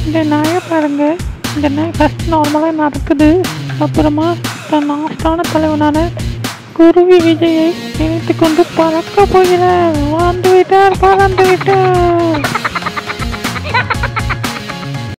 இந்த நாயை பாருங்க. இந்த நாய் ஃபர்ஸ்ட் நார்மலாக நடக்குது. அப்புறமா தன் லாஸ்டான தலைவனான குருவி விஜயை நினைத்து கொண்டு பறக்க போகிறார். பறந்து விட்டார்.